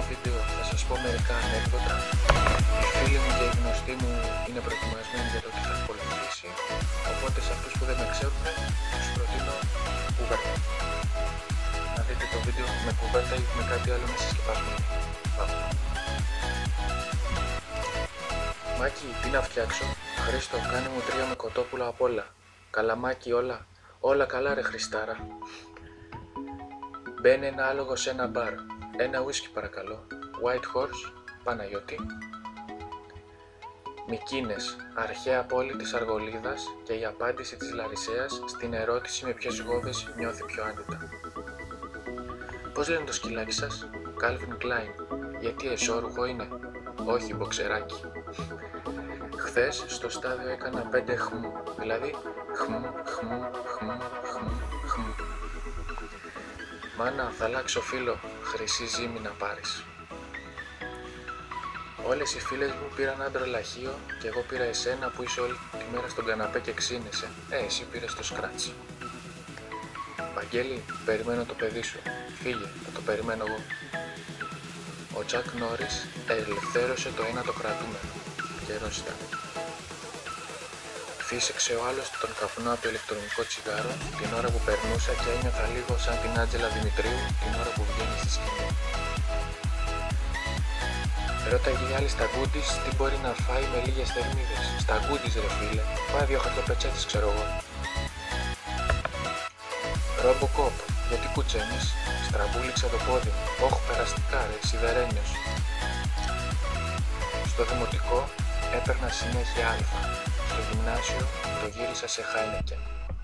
βίντεο θα σας πω μερικά ανέκδοτα. Οι φίλοι μου και οι γνωστοί μου είναι προετοιμασμένοι για το τι θα ακολουθήσει, οπότε σε αυτούς που δεν με ξέρουν τους προτείνω κουβέρτα. Να δείτε το βίντεο με κουβέρτα ή με κάτι άλλο να συσκευάσουμε. Πάμε. Μάκη, τι να φτιάξω? Χρήστο, κάνε μου 3 με κοτόπουλα απ' όλα. Καλαμάκι όλα. Όλα καλά ρε Χριστάρα. Μπαίνει ένα άλογο σε ένα μπαρ. Ένα ουίσκι παρακαλώ. White Horse, Παναγιώτη. Μικίνες, αρχαία πόλη της Αργολίδας και η απάντηση της Λαρισαίας στην ερώτηση με ποιες γόβες νιώθει πιο άνετα. Πώς λένε το σκυλάκι σας? Calvin Klein. Γιατί εσώρουχο είναι? Όχι, μποξεράκι. Χθες στο στάδιο έκανα 5 χμ, δηλαδή χμ. Μάνα, θα αλλάξω φίλο, χρυσή ζύμη να πάρεις. Όλες οι φίλες μου πήραν άντρο λαχείο και εγώ πήρα εσένα που είσαι όλη τη μέρα στον καναπέ και ξύνεσαι. Εσύ πήρες το σκράτσι. Βαγγέλη, περιμένω το παιδί σου. Φύγε, θα το περιμένω εγώ. Ο Τσακ Νόρις ελευθέρωσε το ένα το κρατούμενο. Καιρός ήταν. Φύσηξε ο άλλος τον καπνό από το ηλεκτρονικό τσιγάρο την ώρα που περνούσα και ένιωθα λίγο σαν την Άντζελα Δημητρίου την ώρα που βγαίνει στη σκηνή. Ρώταγε η άλλη στα γκούντις τι μπορεί να φάει με λίγες θερμίδες. Στα γκούντις ρε φίλε, πάει 2 χαρτοπετσέτες ξέρω εγώ. Ρομποκόπ, γιατί κουτσένεις? Στραμπούληξα το πόδι μου. Όχι περαστικά ρε, σιδερένιος. Στο δημοτικό έπαιρνα συνέχεια αλφα. Στο γυμνάσιο το γύρισα σε Χάινεκεν.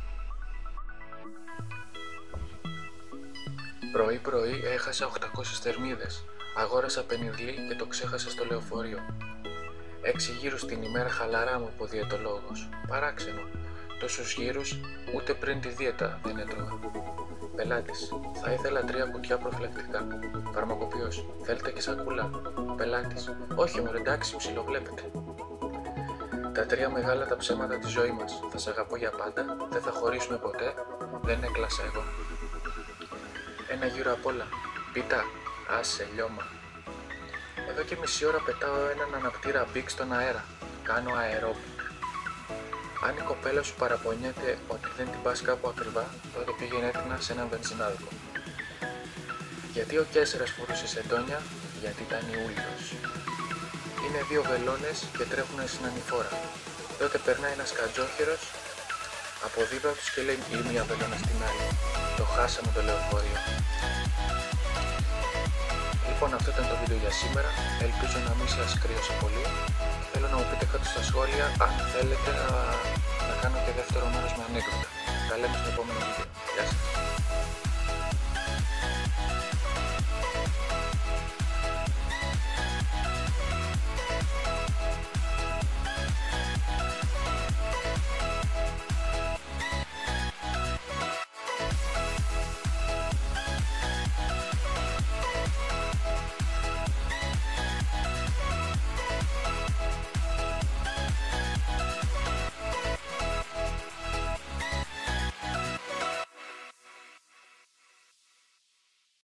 Πρωί έχασα 800 θερμίδες. Αγόρασα πενιδλή και το ξέχασα στο λεωφορείο. 6 γύρους την ημέρα χαλαρά μου από διαιτολόγος. Παράξενο. Τόσους γύρους ούτε πριν τη δίαιτα δεν έτρωγα. Πελάτης. Θα ήθελα 3 κουτιά προφυλακτικά. Φαρμακοποιός. Θέλετε και σακούλα? Πελάτης. Όχι μωρέ, εντάξει, ψιλοβλέπετε. Τα 3 μεγάλα τα ψέματα της ζωής μας. Θα σ' αγαπώ για πάντα, δεν θα χωρίσουμε ποτέ, δεν έκλασα εγώ. Ένα γύρο απ' όλα. Πίτα, άσε λιώμα. Εδώ και μισή ώρα πετάω έναν αναπτήρα μπικ στον αέρα. Κάνω αερόμπικ. Αν η κοπέλα σου παραπονιέται ότι δεν την πας κάπου ακριβά, τότε πήγαινε έτοιμα σε έναν βενζινάδικο. Γιατί ο Κέσσερας φορούσε σεντόνια? Γιατί ήταν Ιούλιος. Είναι 2 βελόνες και τρέχουνε στην ανηφόρα. Τότε περνάει ένας κατζόχερος από δίπλα τους και λέει η μία βελόνα στην άλλη. Το χάσαμε το λεωφορείο. Λοιπόν, αυτό ήταν το βίντεο για σήμερα. Ελπίζω να μην σας κρύωσα πολύ. Θέλω να μου πείτε κάτω στα σχόλια αν θέλετε να κάνω και δεύτερο μέρος με ανέκδοτα. Τα λέμε στο επόμενο βίντεο. Γεια σας.